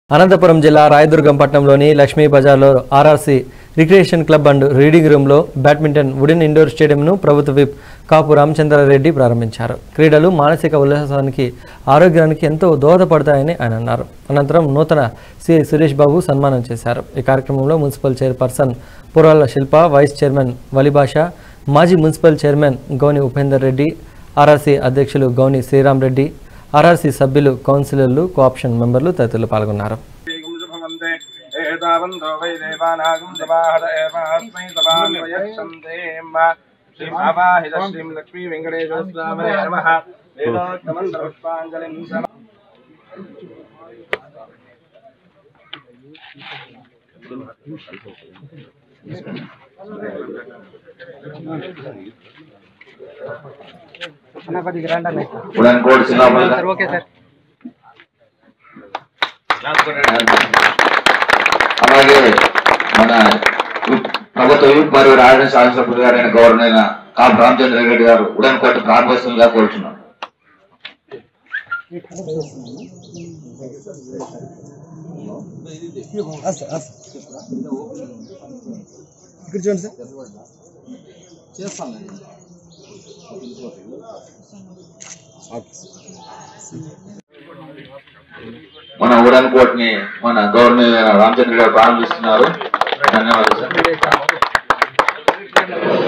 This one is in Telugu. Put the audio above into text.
అనంతపురం జిల్లా రాయదుర్గం పట్టణంలోని లక్ష్మీ బజార్లో RRC recreation club and reading రూమ్లో బ్యాడ్మింటన్ వుడెన్ ఇండోర్ స్టేడియంను ప్రభుత్వ విప్ కాపు రామచంద్రారెడ్డి ప్రారంభించారు. క్రీడలు మానసిక ఉల్లాసానికి ఆరోగ్యానికి ఎంతో దోహదపడతాయని ఆయన అన్నారు. అనంతరం నూతన సిఐ సురేష్ బాబు సన్మానం చేశారు. ఈ కార్యక్రమంలో municipal chairperson Purala Shilpa, vice chairman Valibhasha, మాజీ municipal chairman Gouni Upender Reddy, RRC అధ్యక్షులు గౌని శ్రీరామ్ రెడ్డి, ఆర్ఆర్సీ సభ్యులు, కౌన్సిలర్లు, కోఆప్షన్ మెంబర్లు తదితరులు పాల్గొన్నారు. అలాగే మన ప్రభుత్వ మరియు రాజధాని శాసనసభ్యులు గారైన గవర్నర్ కాపు రామచంద్రారెడ్డి గారు ఉడన్ కోట ప్రారంభోత్సవంగా కోరుచున్నాం. మన ఉడన్ కోట్ ని మన గవర్నర్ రామచంద్ర గారు ప్రారంభిస్తున్నారు. ధన్యవాదాలు సార్.